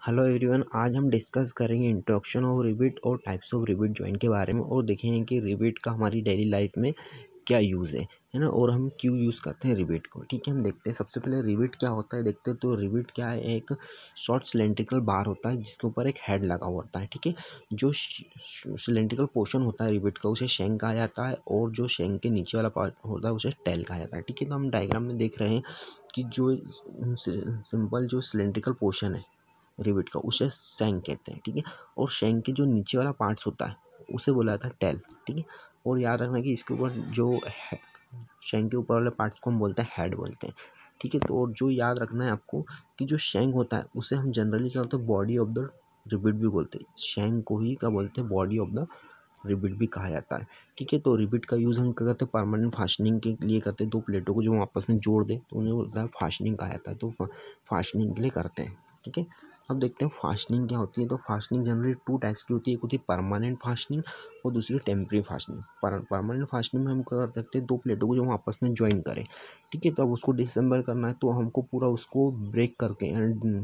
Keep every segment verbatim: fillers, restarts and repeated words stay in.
Hello everyone, आज हम discuss करेंगे इंट्रोडक्शन ऑफ रिविट और टाइप्स ऑफ रिविट जॉइंट के बारे में और देखेंगे कि रिविट का हमारी डेली लाइफ में क्या यूज़ है है ना, और हम क्यों यूज़ करते हैं रिविट को। ठीक है, हम देखते हैं सबसे पहले रिविट क्या होता है। देखते हैं तो रिविट क्या है, एक शॉर्ट सिलेंड्रिकल बार होता है जिसके ऊपर एक हेड लगा हुआ होता है। ठीक है, जो सिलेंड्रिकल पोर्शन होता है रिविट का उसे शैंक कहा जाता है और जो शैंक के नीचे वाला पार्ट होता है उसे टेल कहा जाता है। ठीक है, तो हम डायग्राम में देख रहे हैं कि जो सिंपल जो सिलेंड्रिकल पोर्शन है रिविट का उसे शैंक कहते हैं। ठीक है, और शैंक के जो नीचे वाला पार्ट्स होता है उसे बोला जाता है टेल। ठीक है, और याद रखना कि इसके ऊपर जो शैंक के ऊपर वाले पार्ट्स को हम बोलते हैं हेड बोलते हैं। ठीक है, तो और जो याद रखना है आपको कि जो शैंक होता है उसे हम जनरली क्या बोलते हैं, बॉडी ऑफ द रिविट भी बोलते हैं। शैंक को ही क्या बोलते हैं, बॉडी ऑफ द रिबिट भी कहा जाता है। ठीक है, तो रिबिट का यूज़ हम क्या करते हैं, परमानेंट फास्टनिंग के लिए करते हैं। दो प्लेटों को जो हम आपस में जोड़ दें तो उन्हें बोलता है फास्टनिंग कहा जाता है, तो फास्टनिंग के लिए करते हैं। ठीक है, अब देखते हैं फास्टनिंग क्या होती है। तो फास्टनिंग जनरली टू टाइप्स की होती है, एक होती है परमानेंट फास्टनिंग और दूसरी टेम्परेरी फास्टनिंग। परमानेंट फास्टनिंग में हम क्या कर सकते हैं, दो प्लेटों को जो हम आपस में ज्वाइन करें। ठीक है, तो अब उसको डिसम्बर करना है तो हमको पूरा उसको ब्रेक करके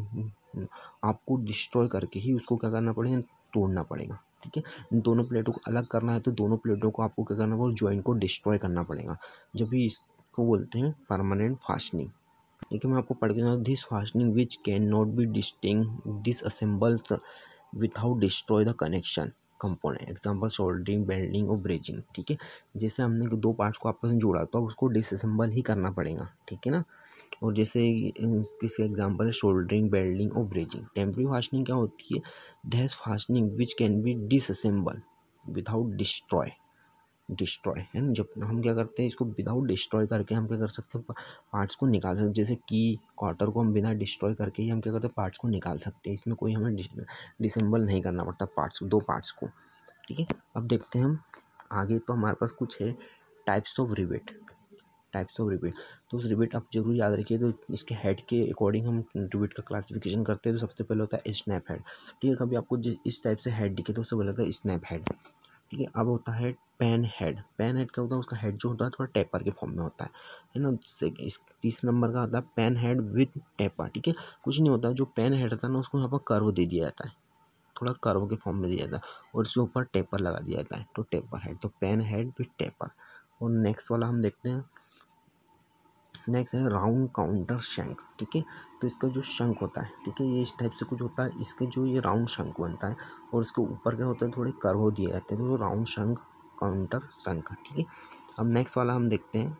आपको डिस्ट्रॉय करके ही उसको क्या करना पड़ेगा, तोड़ना पड़ेगा। ठीक है, इन दोनों प्लेटों को अलग करना है तो दोनों प्लेटों को आपको क्या करना पड़ेगा, ज्वाइंट को डिस्ट्रॉय करना पड़ेगा, जब भी इसको बोलते हैं परमानेंट फास्टनिंग। ठीक है, मैं आपको पढ़ के this fastening which can not be distinct this assembles without destroy the connection component, example soldering, welding और ब्रेजिंग। ठीक है, जैसे हमने दो पार्ट्स को आपस में जोड़ा तो अब उसको डिसअसेंबल ही करना पड़ेगा। ठीक है ना, और जैसे किसी एग्जांपल है सोल्डरिंग, बेल्डिंग और ब्रेजिंग। टेम्परेरी फास्टनिंग क्या होती है, that fastening which can be disassemble without destroy destroy है ना, जब हम क्या करते हैं इसको विदाउट डिस्ट्रॉय करके हम क्या कर सकते हैं, पार्ट्स को निकाल सकते हैं। जैसे की क्वार्टर को हम बिना डिस्ट्रॉय करके ही हम क्या करते हैं, पार्ट्स को निकाल सकते हैं। इसमें कोई हमें डिसेंबल नहीं करना पड़ता पार्ट्स दो पार्ट्स को। ठीक है, अब देखते हैं हम आगे। तो हमारे पास कुछ है types of rivet types of rivet तो उस रिवेट आप जरूर याद रखिए। तो इसके हेड के अकॉर्डिंग हम रिवेट का क्लासिफिकेशन करते हैं। तो सबसे पहले होता है स्नैप हेड। ठीक है, कभी आपको इस टाइप से हेड दिखे तो उससे बोला जाता है स्नैप हेड। ठीक है, अब होता है पेन हेड। पेन हेड क्या होता है, उसका हेड जो होता है थोड़ा टेपर के फॉर्म में होता है है ना। इस तीसरे नंबर का होता है पेन हेड विद टेपर। ठीक है, कुछ नहीं होता, जो पेन हेड होता है ना उसको यहाँ पर कर्व दे दिया जाता है, थोड़ा कर्व के फॉर्म में दिया जाता है और उसके ऊपर टेपर लगा दिया जाता है, तो टेपर हेड। तो पेन हेड विद टेपर। और नेक्स्ट वाला हम देखते हैं, नेक्स्ट है राउंड काउंटर शंक। ठीक है, तो इसका जो शंक होता है, ठीक है, ये इस टाइप से कुछ होता है। इसके जो ये राउंड शंक बनता है और इसके ऊपर क्या होता है, थोड़े कर्व दिए जाते हैं, तो राउंड शंक, काउंटर शंक। ठीक है, अब नेक्स्ट वाला हम देखते हैं।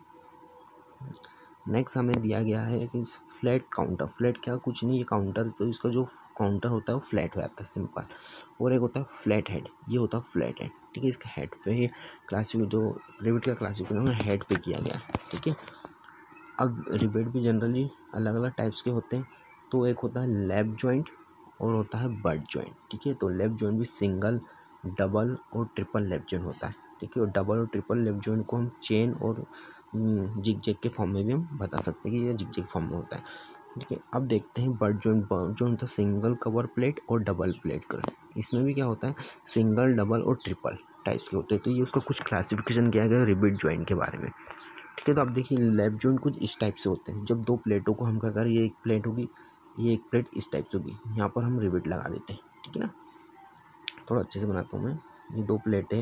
नेक्स्ट हमें दिया गया है कि फ्लैट काउंटर। फ्लैट क्या, कुछ नहीं, ये काउंटर, तो इसका जो काउंटर होता है वो फ्लैट हो जाता है, सिंपल। और एक होता है फ्लैट हेड, ये होता है फ्लैट हेड। ठीक है, इसका हेड पे ये क्लासिक जो रिविट का क्लासिफिकेशन हेड पे किया गया। ठीक है, अब रिवेट भी जनरली अलग अलग टाइप्स के होते हैं। तो एक होता है लैप जॉइंट और होता है बट जॉइंट। ठीक है, तो लैप जॉइंट भी सिंगल, डबल और ट्रिपल लैप जॉइंट होता है। ठीक है, और डबल और ट्रिपल लैप जॉइंट को हम चेन और जिग जैग के फॉर्म में भी हम बता सकते हैं कि ये जिग जैग फॉर्म में होता है। ठीक है, अब देखते हैं बट जॉइंट। बट जॉइंट होता है सिंगल कवर प्लेट और डबल प्लेट का। इसमें भी क्या होता है, सिंगल, डबल और ट्रिपल टाइप्स के होते हैं। तो ये उसका कुछ क्लासिफिकेशन किया गया रिवेट जॉइंट के बारे में। ठीक है, तो आप देखिए लैप जॉइंट कुछ इस टाइप से होते हैं। जब दो प्लेटों को हम क्या करें, ये एक प्लेट होगी, ये एक प्लेट इस टाइप से होगी, यहाँ पर हम रिवेट लगा देते हैं। ठीक है ना, थोड़ा अच्छे से बनाता हूँ मैं। ये दो प्लेटें,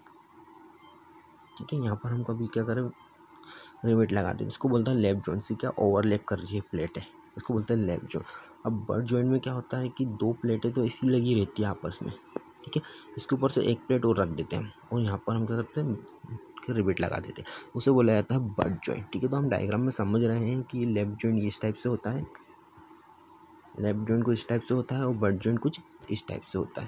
ठीक है, यहाँ पर हम कभी क्या करें, रिवेट लगा देते हैं। इसको बोलता है लैप जॉइंट। से क्या ओवरलैप कर रही है प्लेट है, इसको बोलते हैं लैप जॉइंट। अब बट जॉइंट में क्या होता है कि दो प्लेटें तो ऐसी लगी रहती है आपस में। ठीक है, इसके ऊपर से एक प्लेट और रख देते हैं और यहाँ पर हम क्या करते हैं, रिवेट लगा देते हैं, उसे बोला जाता है बट जॉइंट। ठीक है, तो हम डायग्राम में समझ रहे हैं कि लेफ्ट जॉइंट इस टाइप से होता है, लेफ्ट जॉइंट कुछ इस टाइप से होता है और बट जॉइंट कुछ इस टाइप से होता है।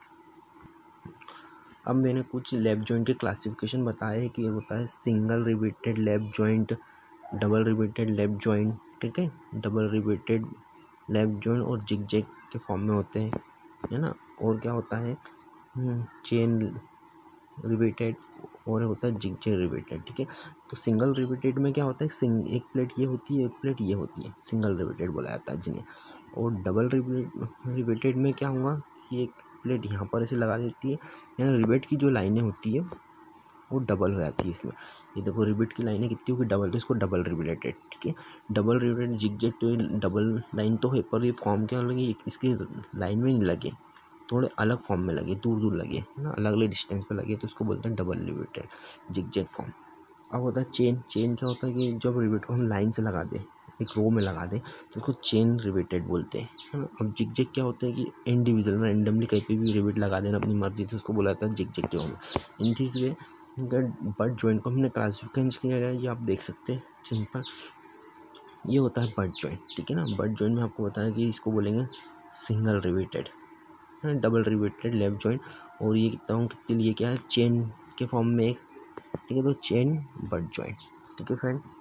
अब मैंने कुछ लेफ्ट जॉइंट के क्लासिफिकेशन बताए कि ये होता है single riveted left joint, double riveted left joint. ठीक है, डबल रिवेटेड लेफ्ट जॉइंट और जिग जैग के फॉर्म में होते हैं, है ना। और क्या होता है, चेन रिवेटेड और होता है जिग जैग रिवेटेड। ठीक है, तो सिंगल रिवेटेड में क्या होता है, सिंग एक प्लेट ये होती है, एक प्लेट ये होती है, सिंगल रिवेटेड बोला जाता है जिन्हें। और डबल रिवेटेड में क्या होगा कि एक प्लेट यहाँ पर ऐसे लगा देती है, यानी रिवेट की जो लाइनें होती है वो डबल हो जाती है इसमें। ये देखो रिबिट की लाइनें कितनी होगी, डबल, तो इसको डबल रिबिटेड, ठीक है। डबल रिबिटेड जिगजैग तो ये डबल लाइन तो है, पर ये फॉर्म क्या लगे, इसकी लाइन में नहीं लगे, थोड़े अलग फॉर्म में लगे, दूर दूर लगे, है ना, अलग अलग डिस्टेंस पे लगे, तो उसको बोलते हैं डबल रिबिटेड जिगजैग फॉर्म। अब होता है चेन। चेन क्या होता है कि जब रिबिट को हम लाइन से लगा दें, एक रो में लगा दें, तो उसको चेन रिबिटेड बोलते हैं, है ना। अब जिगजैग क्या होता है कि इंडिविजुअल रैंडमली कहीं पे भी रिबिट लगा देना अपनी मर्जी से, उसको बोला जाता है जिगजैग के फॉर्म में। In this way butt joint को हमने क्लासिफाई किया है, ये आप देख सकते हैं सिंपल। ये होता है बट जॉइंट, ठीक है ना। बट जॉइंट में आपको बताया कि इसको बोलेंगे सिंगल रिबिटेड, है, डबल रिबिटेड लेफ्ट जॉइंट। और ये कितना हूँ कितने लिए क्या है, चेन के फॉर्म में एक, ठीक है, तो चेन बट जॉइंट, ठीक है फ्रेंड।